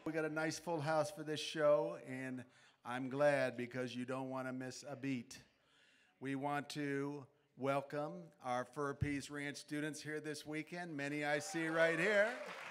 We got a nice full house for this show, and I'm glad because you don't want to miss a beat. We want to welcome our Fur Peace Ranch students here this weekend. Many I see right here.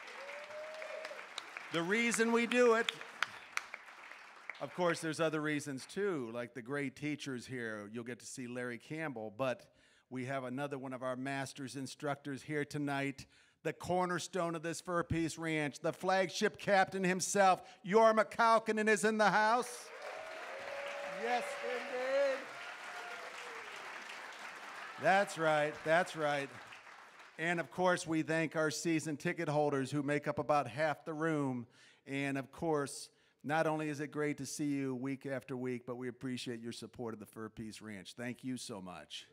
The reason we do it, of course, there's other reasons too, like the great teachers here. You'll get to see Larry Campbell, but we have another one of our master's instructors here tonight, the cornerstone of this Fur Peace Ranch, the flagship captain himself, Yorma Kalkinen is in the house. Yes, indeed. That's right, that's right. And of course, we thank our season ticket holders who make up about half the room. And of course, not only is it great to see you week after week, but we appreciate your support of the Fur Peace Ranch. Thank you so much.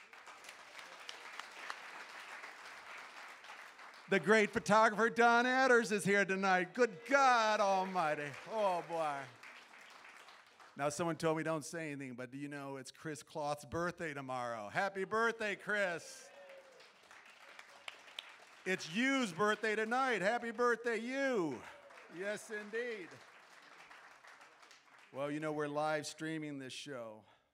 The great photographer Don Adders is here tonight. Good God Almighty. Oh, boy. Now, someone told me don't say anything, but do you know it's Chris Cloth's birthday tomorrow? Happy birthday, Chris. It's you's birthday tonight. Happy birthday, you. Yes, indeed. Well, you know, we're live streaming this show.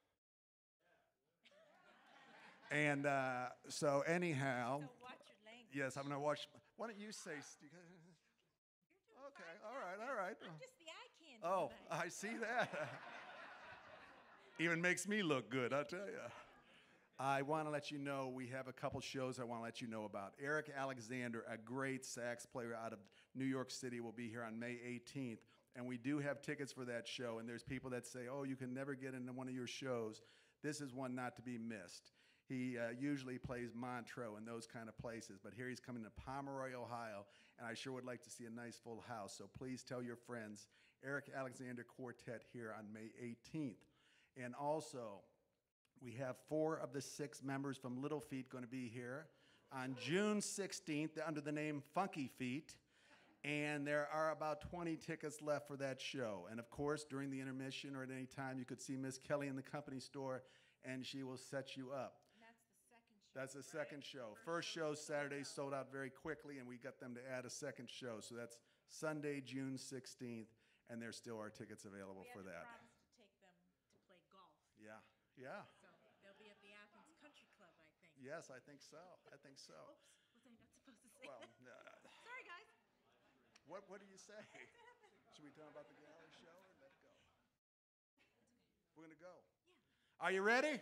And so anyhow. So watch your language. Yes, I'm going to watch. Why don't you say? Okay, all right. I'm just the eye candy. Oh, tonight. I see that. Even makes me look good, I'll tell you. I want to let you know we have a couple shows I want to let you know about. Eric Alexander, a great sax player out of New York City, will be here on May 18th. And we do have tickets for that show. And there's people that say, oh, you can never get into one of your shows. This is one not to be missed. He usually plays Montreux and those kind of places, but here he's coming to Pomeroy, Ohio, and I sure would like to see a nice full house. So please tell your friends, Eric Alexander Quartet here on May 18th. And also, we have 4 of the 6 members from Little Feat going to be here on June 16th under the name Funky Feet, and there are about 20 tickets left for that show. And of course, during the intermission or at any time, you could see Miss Kelly in the company store, and she will set you up. That's the second show. First show Saturday sold out very quickly, and we got them to add a second show. So that's Sunday, June 16th, and there still are tickets available for that. We have to promise to take them to play golf. Yeah. So they'll be at the Athens Country Club, I think. Yes, I think so. Oops, was I not supposed to say Well, that? Sorry, guys. what do you say? Should we tell them about the gallery show or let it go? We're going to go. Yeah. Are you ready?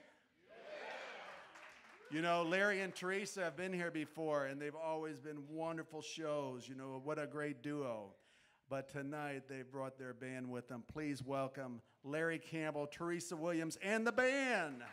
You know, Larry and Teresa have been here before, and they've always been wonderful shows. You know, what a great duo. But tonight, they brought their band with them. Please welcome Larry Campbell, Teresa Williams, and the band.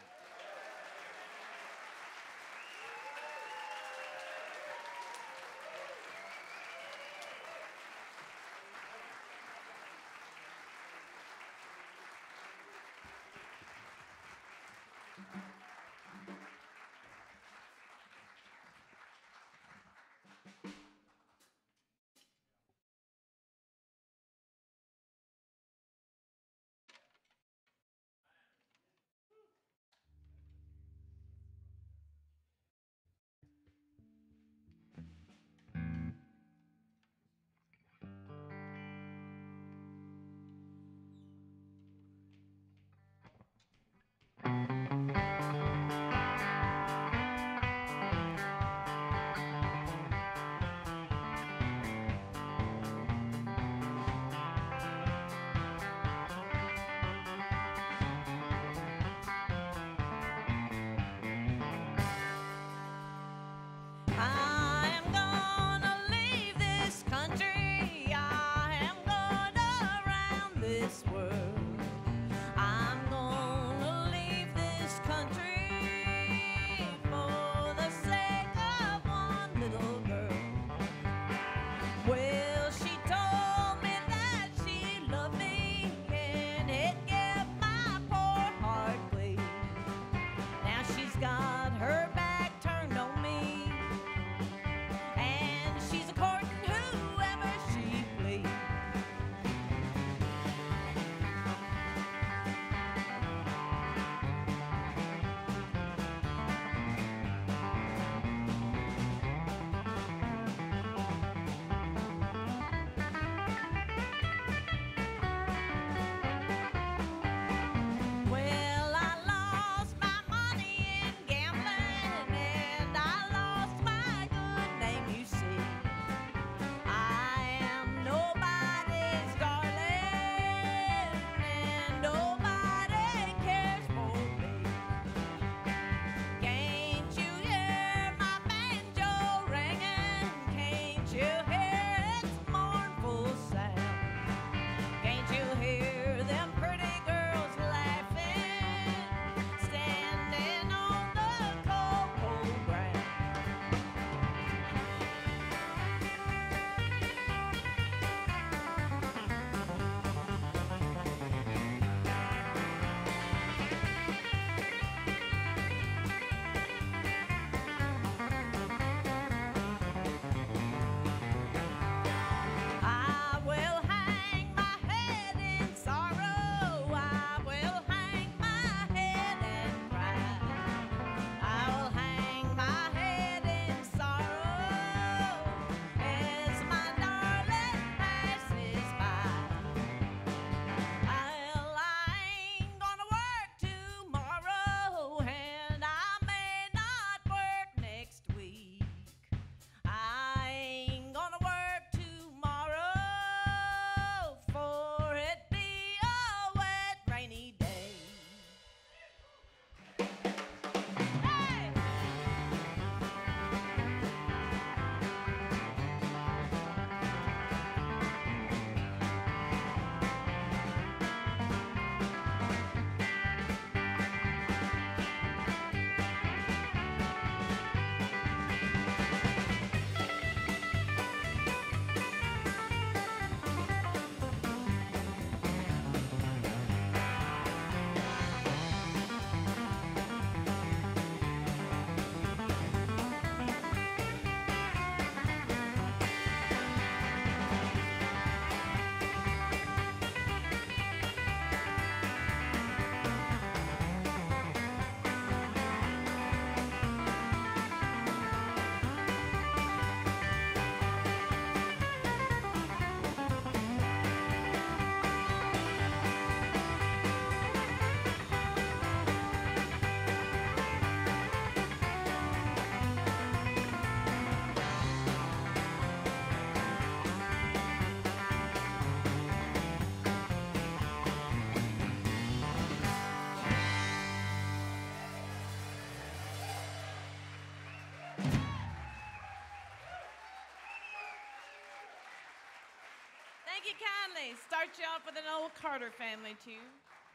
Thank you kindly. Start you off with an old Carter family tune.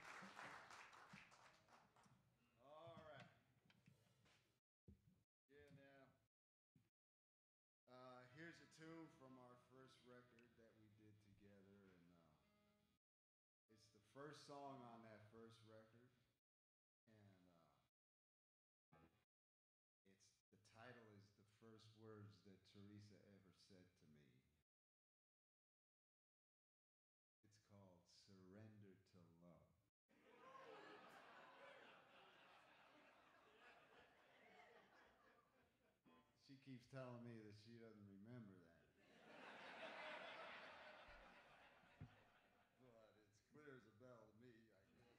All right. Yeah, now. Here's a tune from our first record that we did together, and it's the first song on that first record, and the title is the first words that Teresa ever said to me. It's called Surrender to Love. She keeps telling me that she doesn't remember that. But it's clear as a bell to me, I guess.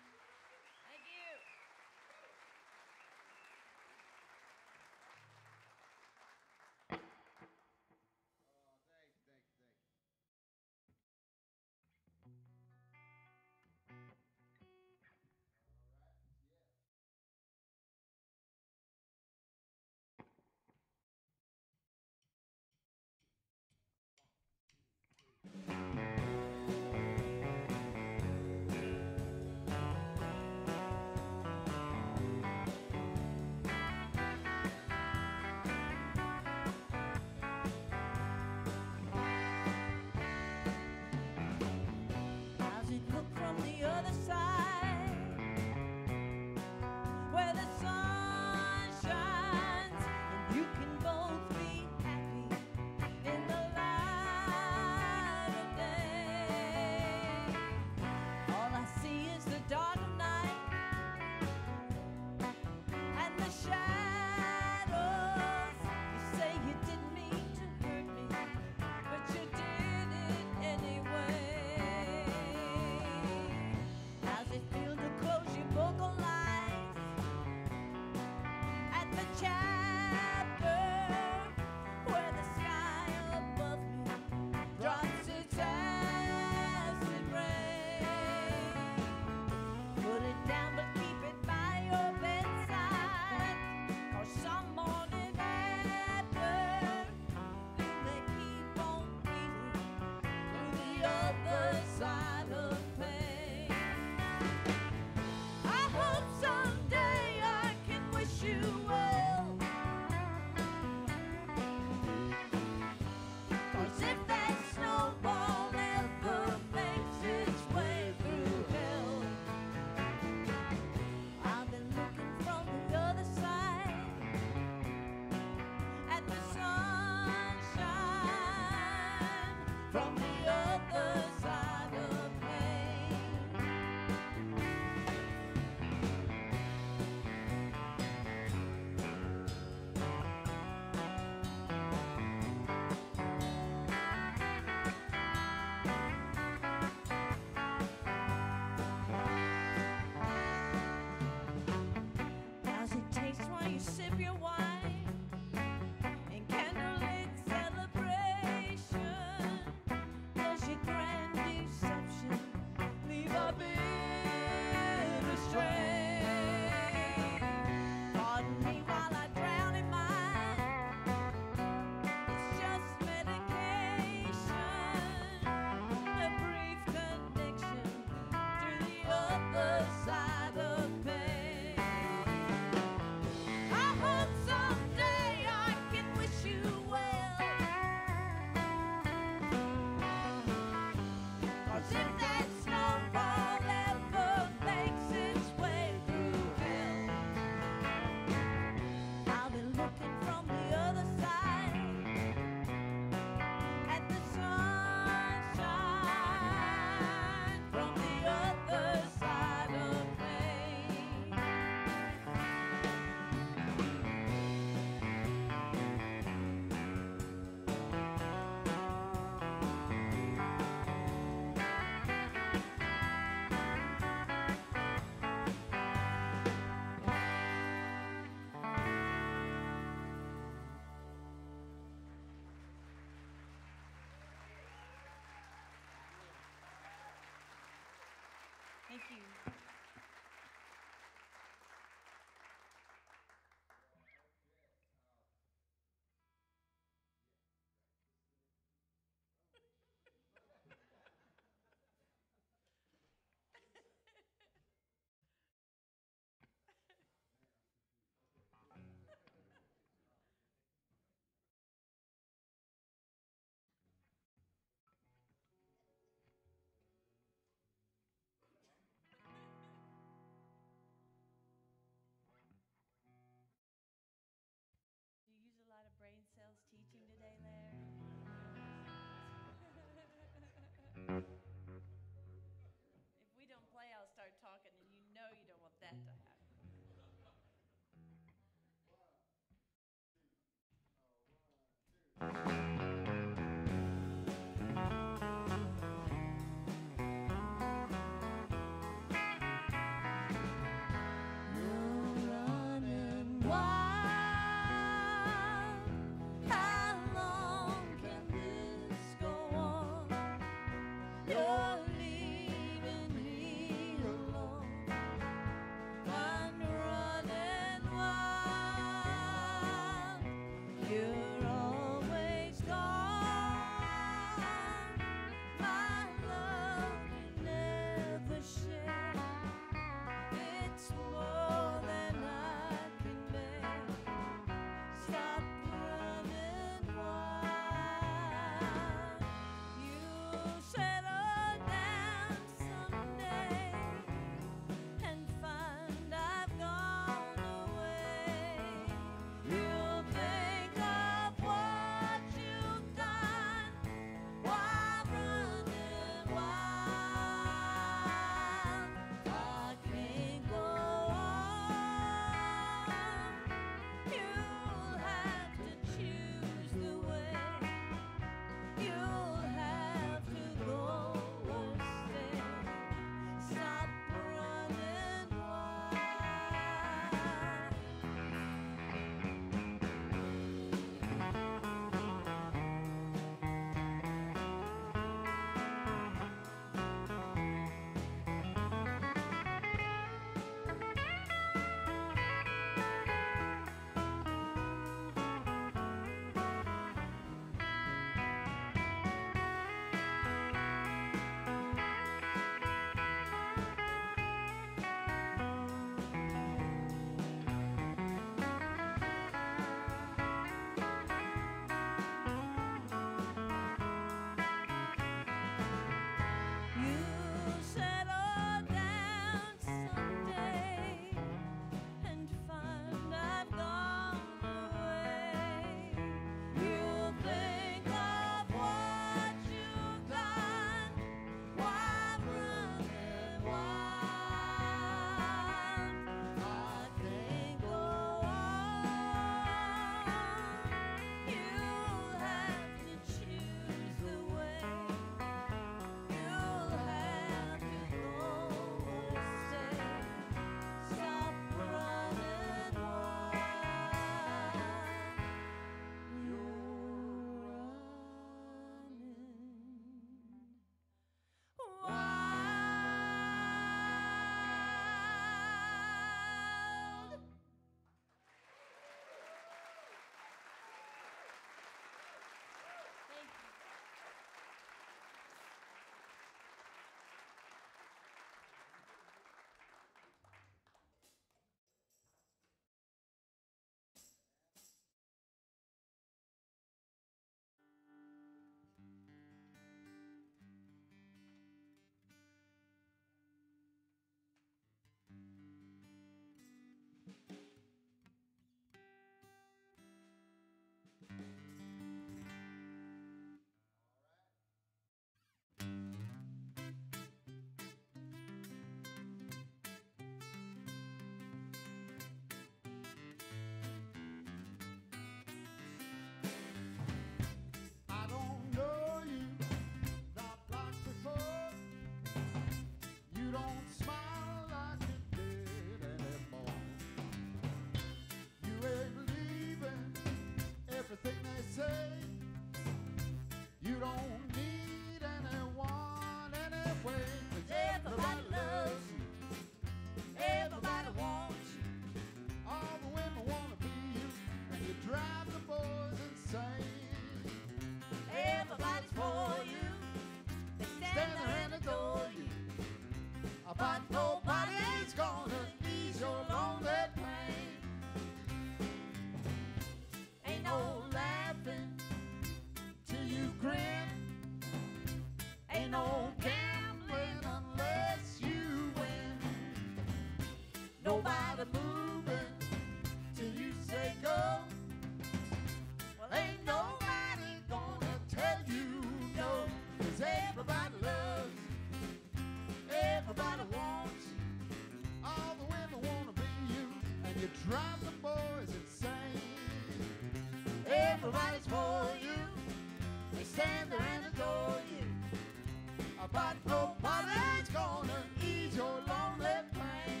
you drive the boys insane. Everybody's for you. They stand there and adore you. But nobody's gonna ease your lonely pain.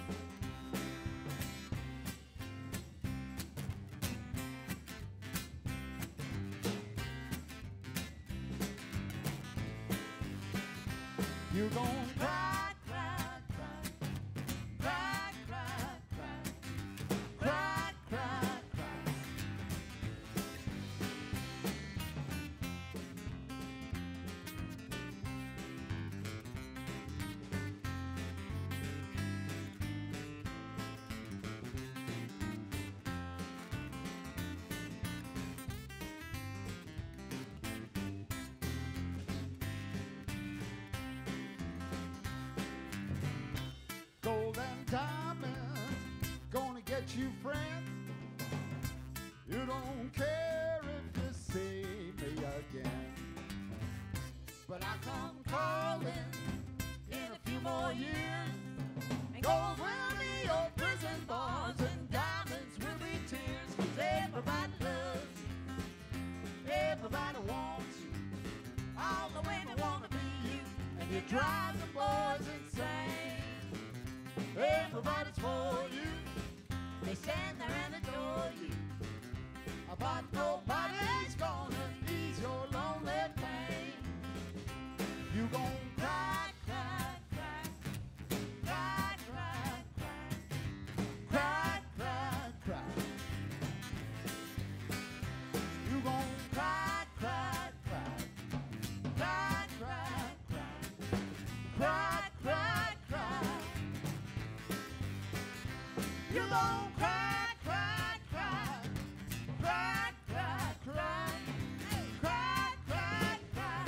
You're gonna cry, cry, cry, cry, cry, cry, cry, cry, cry. Gold and diamonds gonna get you, friend. You don't care if you see me again. But I come calling in a few more years. And gold will be your prison bars and diamonds will be tears. 'Cause everybody loves you, everybody wants you. All the women wanna be you, and you drive the boys insane. Everybody's for you. They stand there and adore you. But nobody's gonna ease your lonely pain. You gon' cry, cry, cry, cry, cry, cry, cry, cry, cry. You gon' cry, cry, cry, cry, cry, cry, cry, cry, cry. You gon' cry, cry, cry, cry, cry, cry, cry, cry, cry.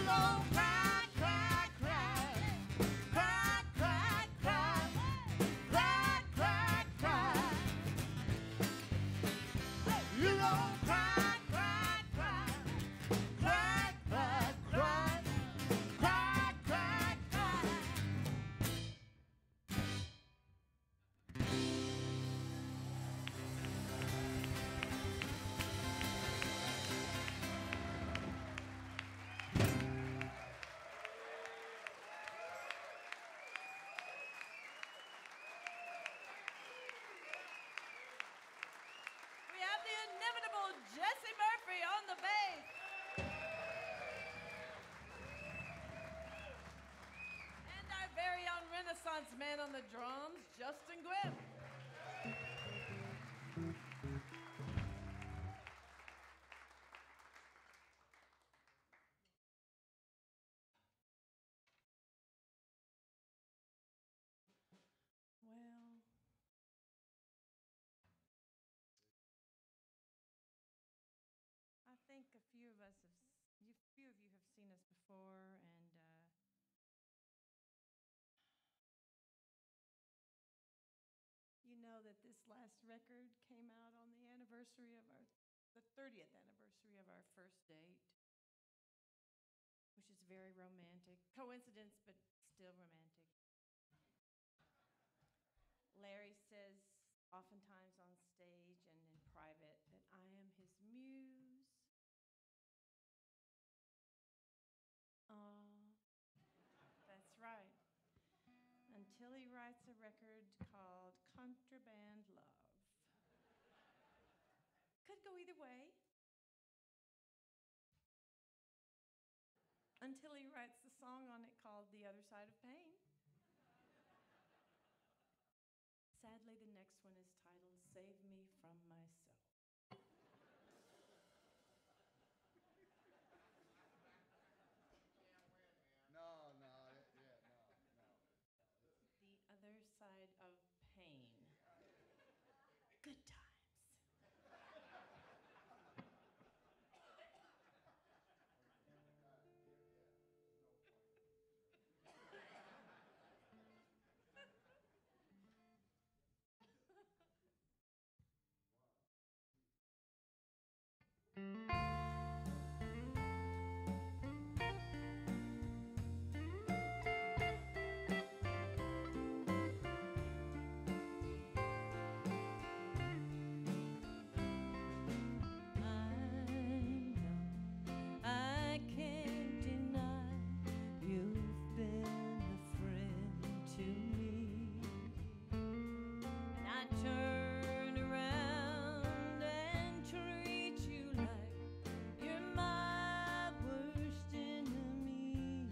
gon' cry, cry, cry. Cry, cry, cry. Cry, cry, cry. You gon' cry, cry, cry. Cry, cry, cry. Cry, cry, cry. We have the inimitable Jesse Murphy on the bass. And our very own Renaissance man on the drums, Justin Grimm. Well, I think a few of us have, few of you have seen us before, and you know that this last record came out on the anniversary of the 30th anniversary of our first date, which is very romantic. Coincidence, but still romantic. Larry says oftentimes on stage and in private that I am his muse. That's right. Until he writes a record called Contraband Love. Could go either way. Until he writes the song on it called The Other Side of Pain. Sadly, the next one is titled Save Me From Myself. No, no, yeah, no. The Other Side of Pain. Good times. I can't deny you've been a friend to me. And I turn around and treat you like you're my worst enemy.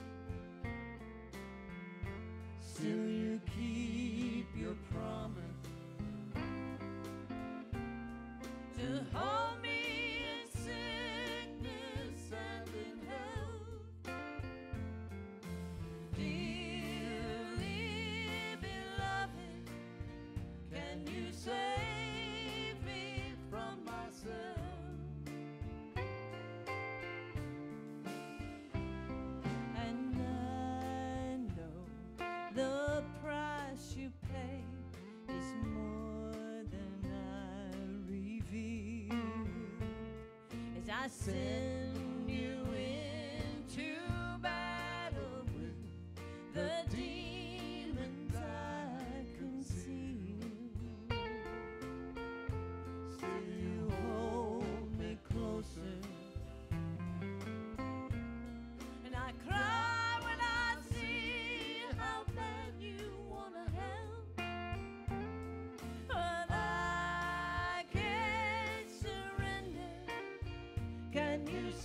Still you keep your promise to hold me in sickness and in health. Dearly beloved, can you save me from myself? And I know the price you pay is more than I reveal as I send you into battle with the demons I conceal. Still you hold me closer, and I cry when I see how bad you wanna help. But I can't surrender. Can you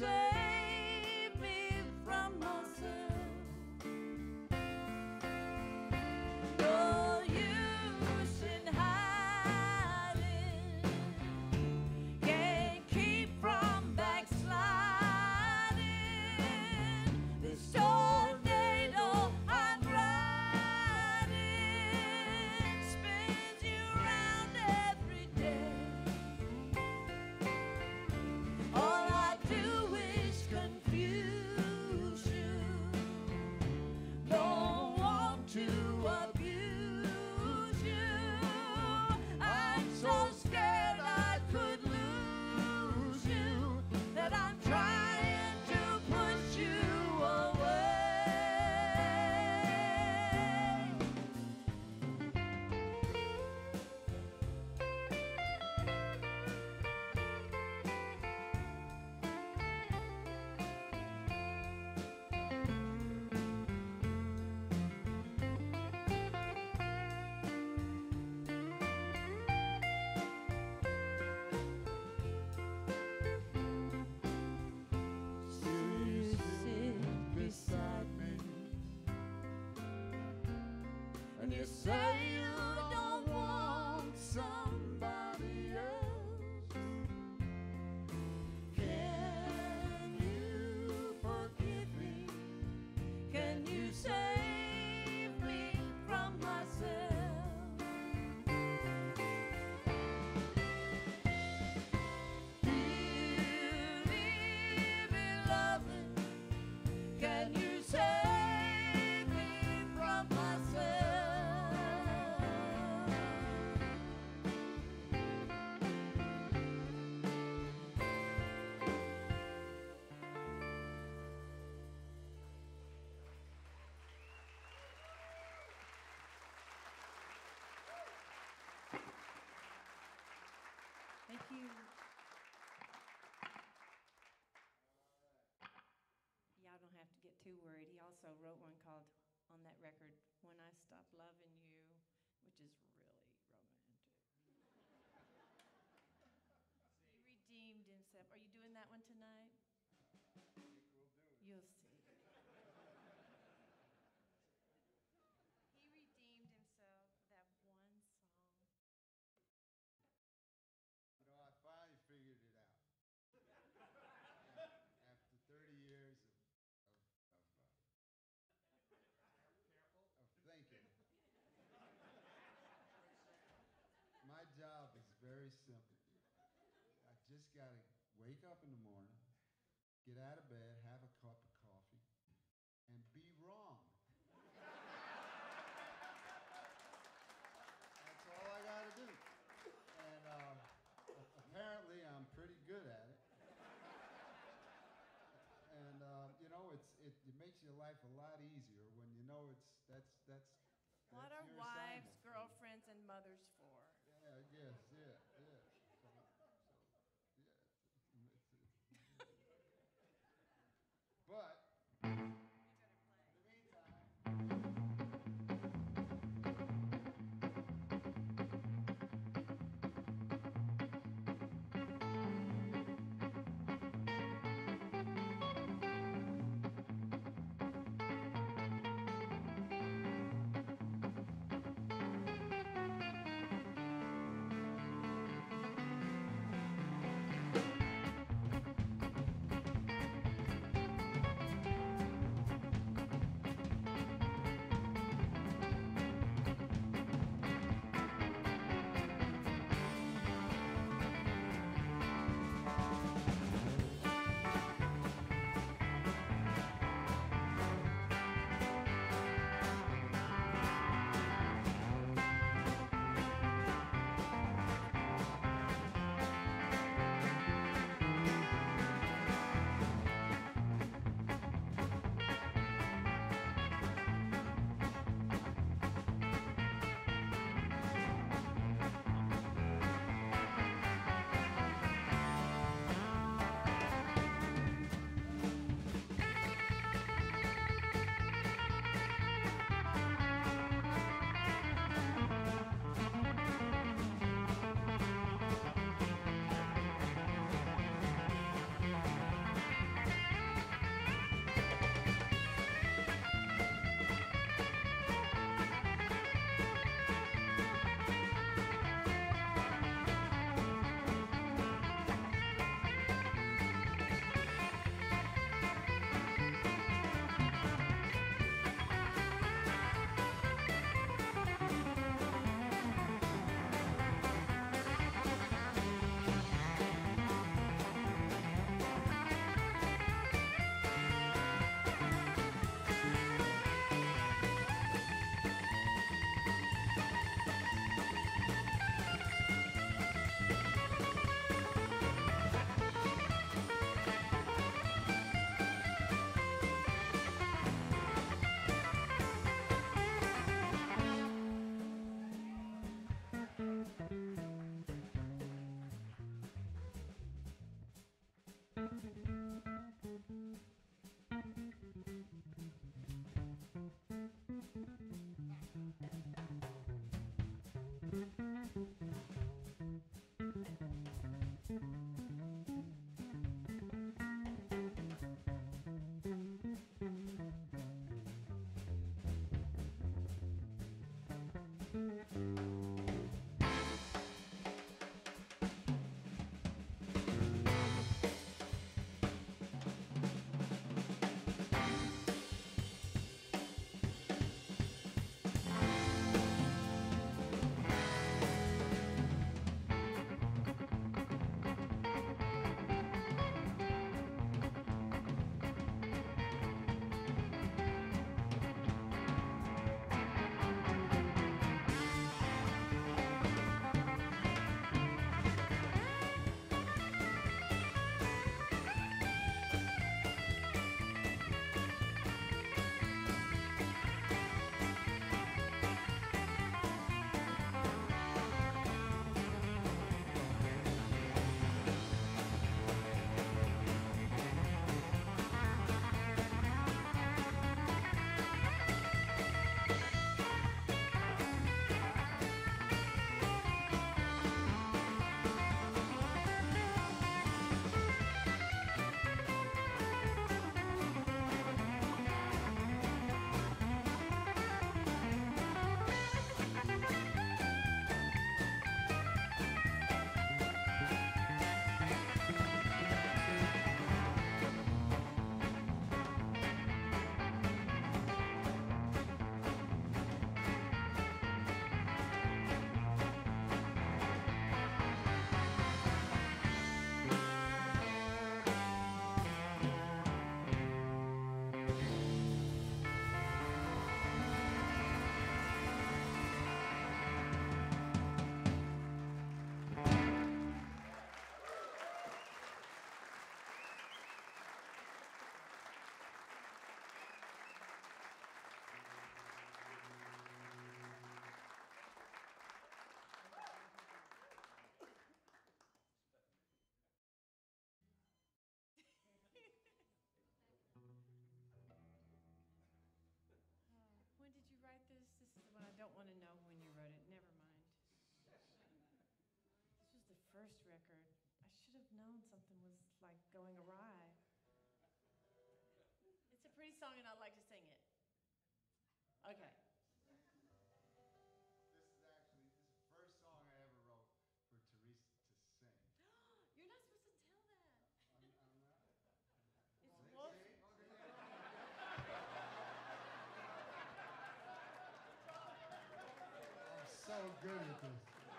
You say you don't want somebody else. Can you forgive me? Can you save me from myself? Dearly beloved, can you save me from myself? Thank you. Y'all don't have to get too worried. He also wrote one called, on that record, When I Stop Loving You, which is really romantic. He redeemed himself. Are you doing that one tonight? You'll see. He redeemed himself, that one song. You know, I finally figured it out. After 30 years of thinking, my job is very simple. I just got to wake up in the morning, get out of bed, have a cup of coffee, and be wrong. That's all I got to do. And apparently I'm pretty good at it. And you know, it makes your life a lot easier when you know that's What are your wives, assignment. girlfriends, and mothers for? Yeah, yes, yeah. But like going awry. It's a pretty song, and I'd like to sing it. Okay. This is the first song I ever wrote for Teresa to sing. You're not supposed to tell that. I'm not. It's Wolf. I'm so good at this.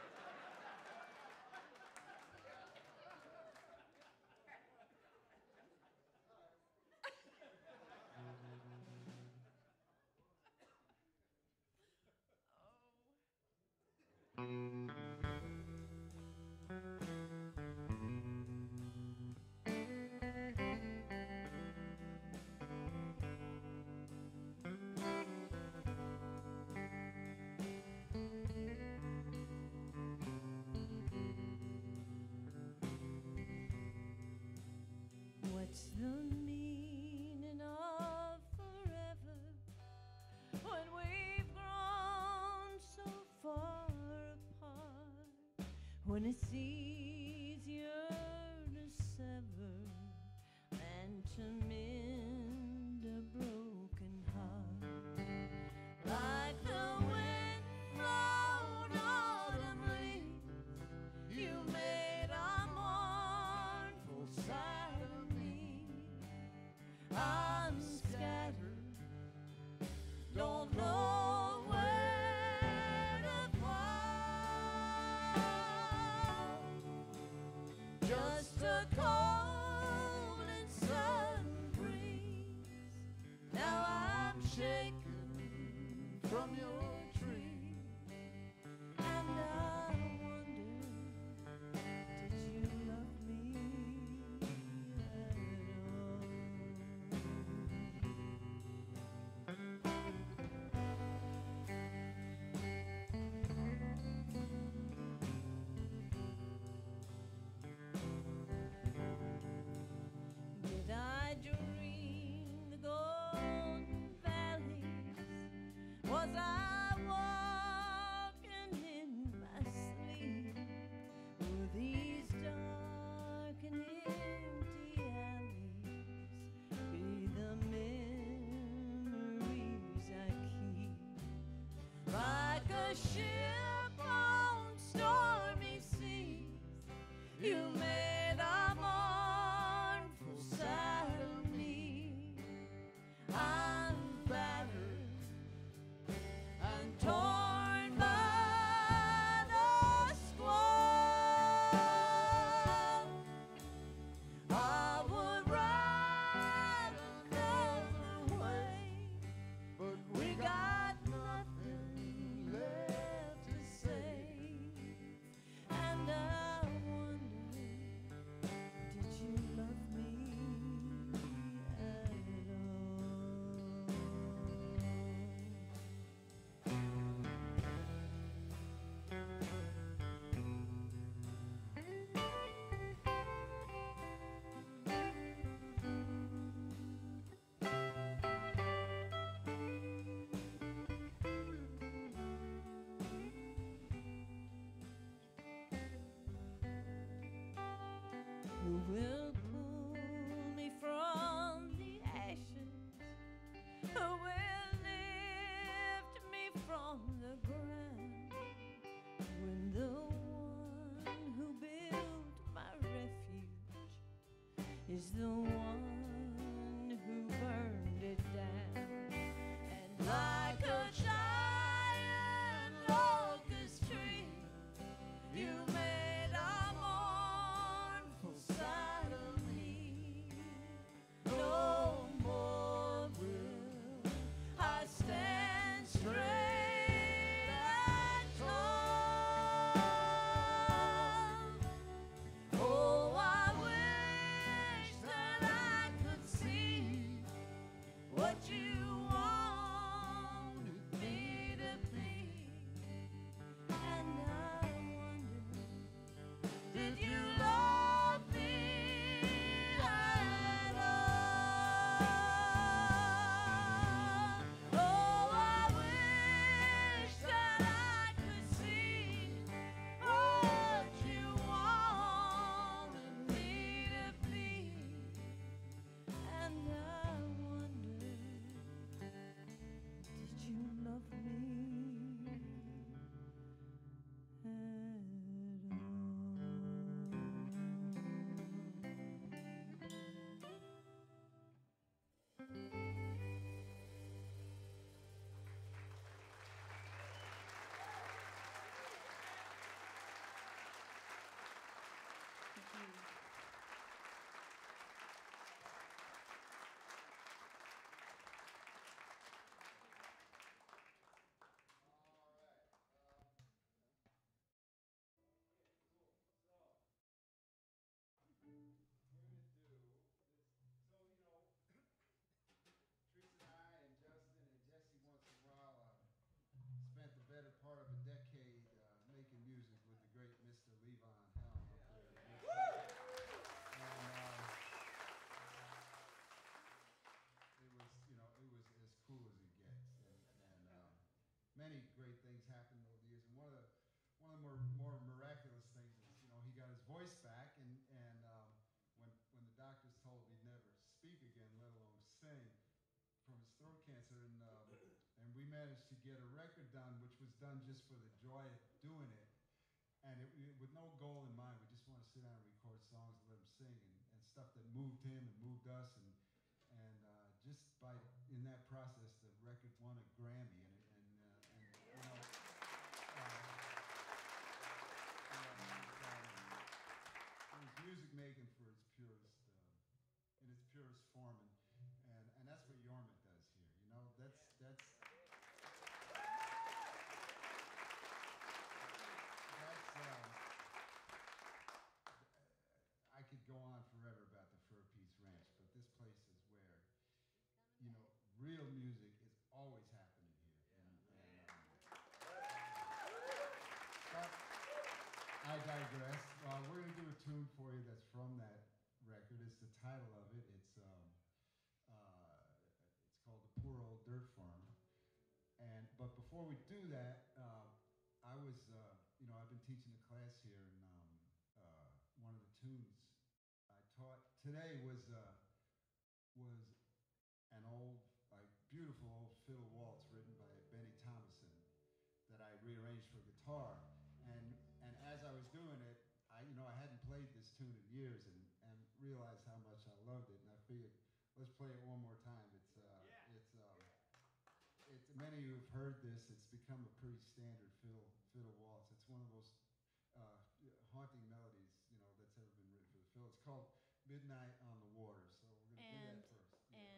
What's the meaning of forever when we've grown so far apart? When it's easier to sever than to mend a broken heart. Like the wind blown autumn leaves, you made a mournful sight of me. I'm scattered, don't know where to find. Just a cold and sudden breeze. Now I'm shaken from your tree, and I wonder, did you love me at all? Did I dream the golden valleys? Was I walking in my sleep? Were these dark and empty alleys be the memories I keep? Like a ship on stormy seas, you made a mournful sight of me. I'm battered and torn by the squall. I would ride another way, but we got nothing left to say. And I wonder, did you love me at all? Who will pull me from the ashes? Who will lift me from the ground? When the one who built my refuge is the one who burned it down. And like a giant locust tree, you made a mournful sight of things happened over the years, and one of the more miraculous things is, you know, he got his voice back, and when the doctors told him he'd never speak again, let alone sing, from his throat cancer, and we managed to get a record done, which was done just for the joy of doing it, and with no goal in mind. We just want to sit down and record songs and let him sing, and stuff that moved him and moved us, and just by in that process, the record won a Grammy, and you know. It was music making for its purest, in its purest form, and that's what Yormit does here. You know, that's. I could go on forever about the Fur Peace Ranch, but this place is where, you know, real music is always happening here. But I digress. We're going to do a tune for you that's from that record. It's the title of it. It's called "The Poor Old Dirt Farm." But before we do that, I was, you know, I've been teaching a class here, and one of the tunes I taught today was an old, like, beautiful old fiddle waltz written by Benny Thomason that I rearranged for guitar. And as I was doing it, I hadn't played this tune in years, and realized how much I loved it. And I figured, let's play it one more time. It's many of you have heard this. It's become a pretty standard fiddle waltz. It's one of those haunting melodies, you know, that's ever been written for the fiddle. It's called "Midnight on the Water." So we're going to do that first.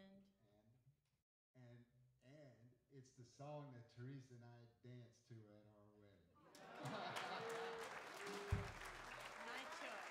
And it's the song that Teresa and I danced to at our wedding. My choice.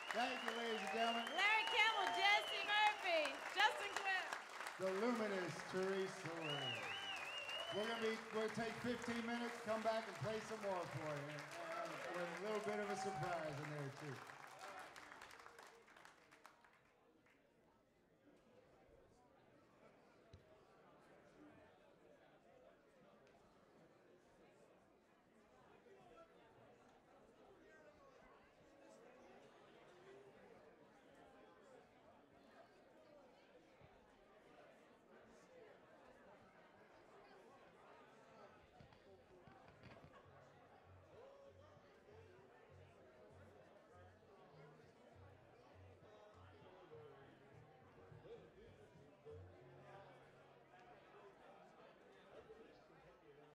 Thank you, ladies and gentlemen. Larry Campbell, Jesse Murphy, Justin Quill. The luminous Teresa Williams. We'll take 15 minutes, come back and play some more for you. And with a little bit of a surprise in there, too.